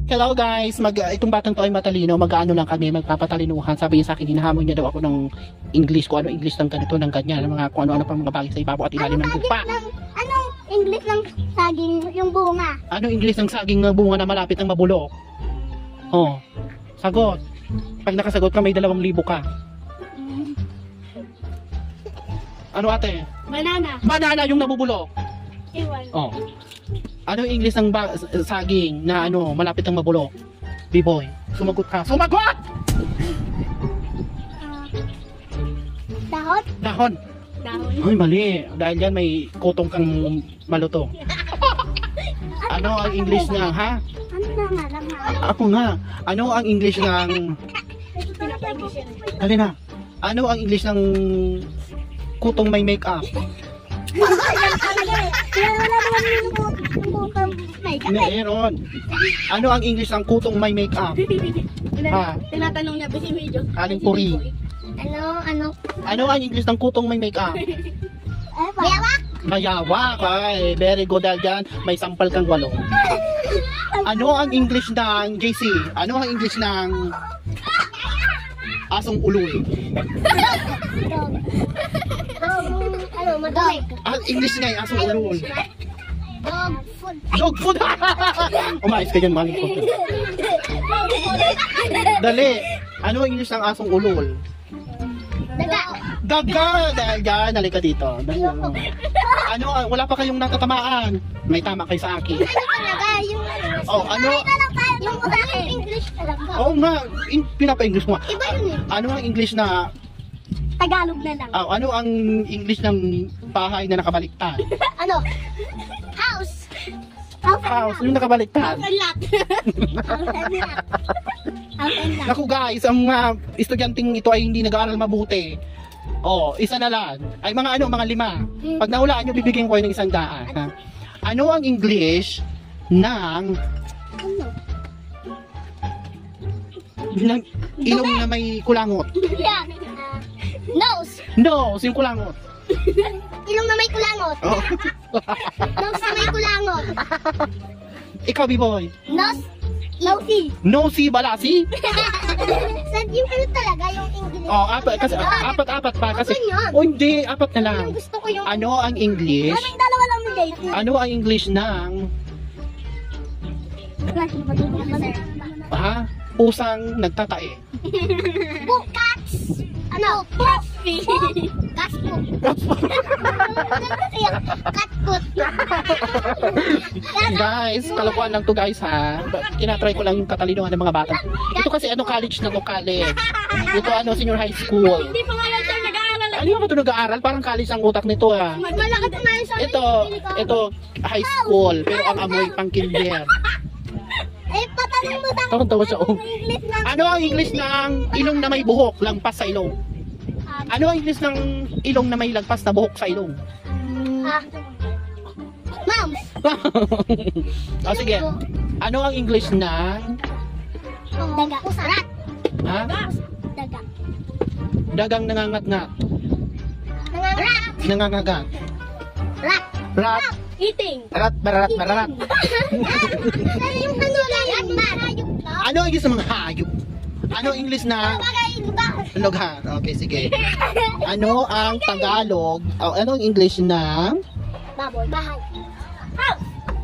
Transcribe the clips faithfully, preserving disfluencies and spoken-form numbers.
Hello guys, mag itong batang to ay matalino, mag-aano lang kami, magpapatalinuhan. Sabi niya sa akin, hinahamon niya daw ako ng English, kung ano English ng ganito, ng ganyan, mga kung ano-ano pang mga bagay sa ibabaw at ilalim ng lupa. Anong English ng saging yung bunga? Ano English ng saging na bunga na malapit ng mabulok? Oh, sagot. Pag nakasagot ka, may dalawang libo ka. Ano ate? Banana. Banana yung nabubulok. Iwan. Oh. Ano yung English ng ba- saging na ano, malapit ng mabulok? B-boy, sumagot ka. Sumagot! Uh, dahon? Dahon. Dahon. Ay, mali. Dahil yan may kutong kang malutong. Ano ang English ng, ha? Ano na nga lang nga? Ako nga. Ano ang English ng... Dali na. Ano ang English ng kutong may make-up? Kaya wala naman yung bukang makeup. Meron. Ano ang English ng kutong may make-up? Ha? Tinatanong niya ba si Medyo? Aling puri. Ano, ano? Ano ang English ng kutong may make-up? Mayawak? Mayawak. Ay, very good dahil dyan. May sampal kang walo. Ano ang English ng J C? Ano ang English ng asong ulul? Ano, madami. Ang English nga yung asong ulul. Dog food. Dog food! Umayos ka dyan, mali ko. Dali. Ano ang English ng asong ulul? Daga. Daga! Dahil dyan, halika dito. Dali lang. Ano, wala pa kayong natatamaan. May tama kayo sa akin. Ano talaga yung ano? Oh, ano? Yung usahin English talaga. Oo nga, in, pinapa-English mo. Iba yun eh. Ano ang English na, Tagalog na lang. oh, ano ang English ng bahay na nakabaliktad? Ano? House. House and House, lot. yung nakabaliktad. House and lot. House and lot. House and lot. Naku guys, ang mga estudyanteng ito ay hindi nag-aaral mabuti. Oh, isa na lang. Ay mga ano, mga lima. Pag nahulaan nyo, bibigyan ko kayo ng isang daan. Ha? Ano ang English ng Ano? ng ilong na may kulangot? Yan. Ah, nose. No, yung kulangot. Ilong na may kulangot. Oh. Nose na may kulangot. Ikaw, B-boy. Nose. Nosy. Nosy, balasi? Sa yung ano talaga, yung English. Oh, apat, kasi, apat-apat pa. Kasi, Ano yun? oh hindi, apat na lang. Yung gusto ko yung... Ano ang English? Kaming dalawa lang ni Dave. Ano ang English ng, ha? Pusang nagtatae. Cats. Ano? Catfish. Catfoot. Catfoot. Guys, kalokohan lang to guys ha. Tinatry ko lang yung katalinohan ng mga bata. Ito kasi ano, college na to, college. Ito ano, senior high school. Hindi pa nga lang siya nag-aaral. Ano ba ito nag-aaral? Parang college ang utak nito ha. Malaki pa nga yung sa Ito, ito, high school. Pero ang amoy pang kinder. Eh, patanong mo sa Tawang-tawa siya, oh. English ng... Ano ang English ng ilong na may buhok, lagpas sa ilong? Ano ang English ng ilong na may lagpas na buhok sa ilong? Ah. Ma'am. O sige. Ano ang English ng... Daga. Rat. Ha? Daga. Dagang nangangat-ngat. Nangangarat. Nangangagat. Rat. Rat. Eating. Rat, bararat, bararat. Ano yung ano lang? Hayop na. Ano ang English ng mga hayop? Ano ang English na... Bagay, ba? Lughan. Okay, sige. Ano ang Tagalog? Oh, ano ang English ng... Baboy. Bahay. House.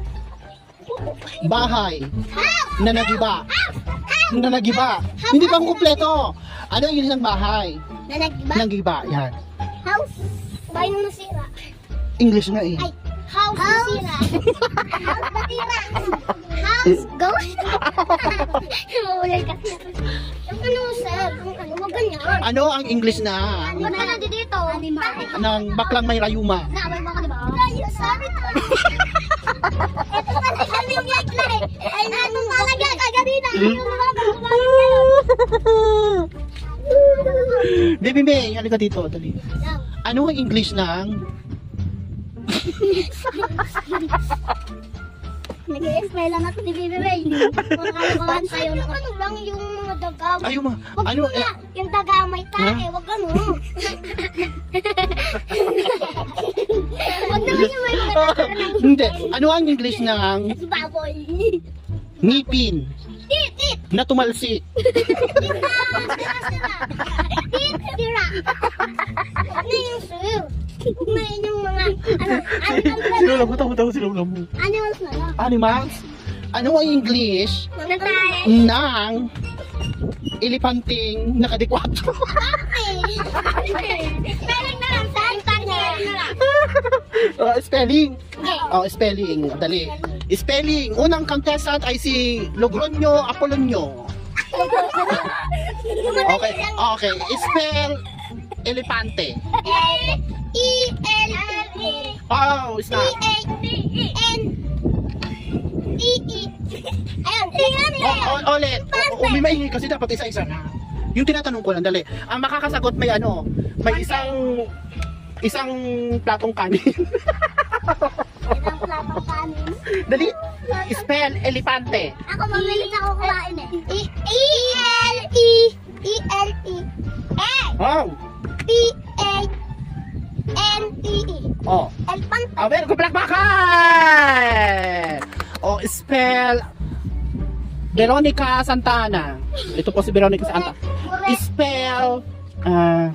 Bahay House. na nagiba. Na nagiba. Hindi pa kumpleto. Ano ang English ng bahay? Nanagba. Nagiba. Yan. House. Bahay nung nasira. English nga eh. Ay. House, nasira. House nasira. House ghost. Mawalay kasi. Yung ano sir, yung ano, wag ganyan. Ano ang English na Ba't ka na dito? ng baklang may rayuma? Naaway mo ka diba? Rayo, sabi to. Ito kasi kami yung like na eh. Ay, ano talaga, kaganina. Yung mga kagumalit ngayon. Baby May, halika dito. Dali. Ano ang English ng... Nag-i-explain lang ako ni Baby Ray. Kung ano sa'yo lang. Ano lang yung mga daga. Ayaw ma... Wag Ano... mo Eh, na, yung daga may tae, wag ano. Wag naman yung may mga daga ng hindi. Ano ang English ng baboy. ngipin? Na tumalsik. Tira. Ano yung sir? May yung mga, ano, animals. Sinulam mo, tayo, tayo, sinulam mo. Animals na lang. Animals? Ano ang English Nagtayo. ng elepanting nakadikwatro? Spelling na lang, saan? Spelling na lang. Uh, spelling. Okay. Oh, spelling. Dali. Spelling. Unang contestant ay si Logronyo Apolonio. Okay. Okay. Spell elepante. E L E Oh, it's not. E A N E E. Ayun, tingnan niyo. Oh, oh, ulit. Oh, may maingay kasi dapat isa-isa na. Yung tinatanong ko lang, dali. Ang makakasagot may ano, may isang isang platong kanin. Isang platong kanin. Dali. Spell elepante. Ako mabilis ako kumain eh. E E L E E L E E Oh. P A N T E. Oh. Elephant. Ah, very good. Palakpakan! Oh, spell Veronica Santana. Ito po si Veronica Santana. Spell ah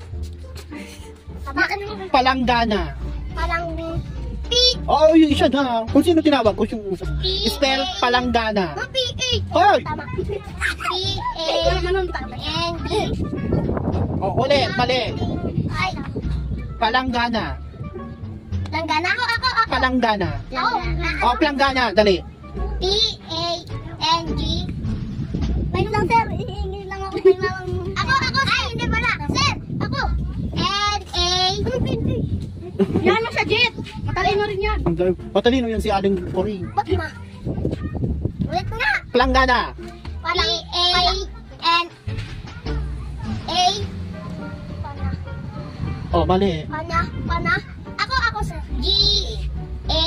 Palanggana. Parang P Oh, yun siya na. Kung sino tinawag ko yung spell Palanggana. P A. Hoy! Tama. P A N D. Oh, ulit, mali. Ay. Palanggana. Langgana ako ako ako. Palanggana. Langgana. Oh, Palanggana. Dali. P A N G. Wait lang sir, iingin lang ako may mamang... Ako, ako, ay, hindi pala. Sir, ako. N A. Yan mo sa jet. Matalino rin yan. Ang dami- Patalino yan si Aling Cory. Ba't ma? Ulit nga. Palanggana. Parang A N A. Pana. Oh, mali. Pana. Pana. Ako, ako sir. G A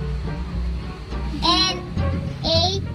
N A.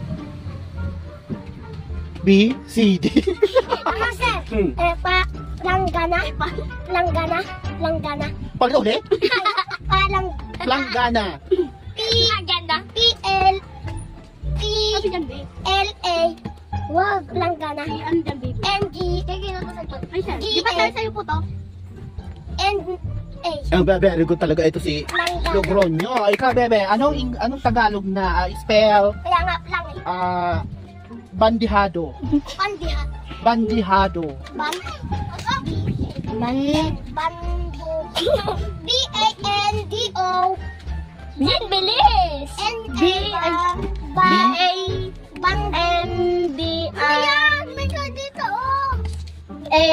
B, C, D. Tama sir. Hmm. Eh, pa, langgana. Langgana. Langgana. Pag ulit. Palang. Palanggana. P. Agenda. P L. P. L A. Wag. Langgana. N G. G. Di ba tayo sa'yo po to? N A. Ang bebe, very good talaga ito si Langgana. Logronyo. Ikaw, bebe, anong, ing- anong Tagalog na ah, spell Kaya nga, lang eh. ah bandihado? Pandihat. Bandihado. Ban. Ban. Bando. B A N D O. Yan, bilis! N B. A. Ba. B A. Ban. N B I Ayan, may ka dito oh. A.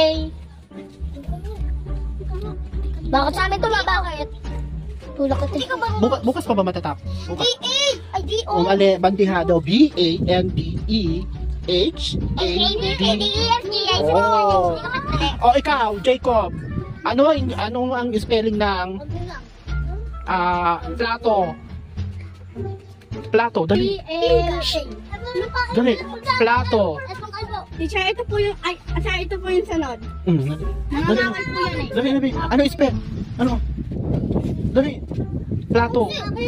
Bakit sa amin ito bakit? Tulak ko Hindi ka ba? Bukas, bukas pa ba matatap? D Bukas. A. Ay, D O. O mali, bandihado. B A N D E H A D. Oh. O ikaw, Jacob. Ano ang ano ang spelling ng ah plato? Plato, dali. Dali. Plato. Teacher, ito po yung, ay, asa, ito po yung sunod. Mm, dali. Nangangamal po yan eh. Dali, dali. Ano spell? Ano? Dali. Plato.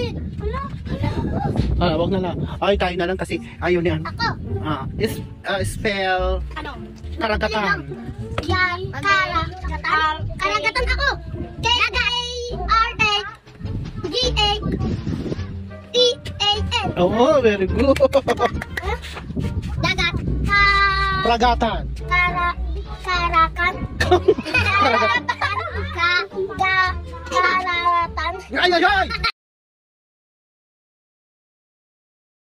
Ah, wag na lang. Okay, tayo na lang kasi ayaw niyan. Ako. Ah, is ah, spell Ano? karagatan. Yan. Karagatan. Karagatan ako. K A R A G A T A N. Oh, very good. Dagat. Ka. Karagatan. Kara. Karakan. Karagatan. Ka. Ga. Kararatan. Ay, ay, ay!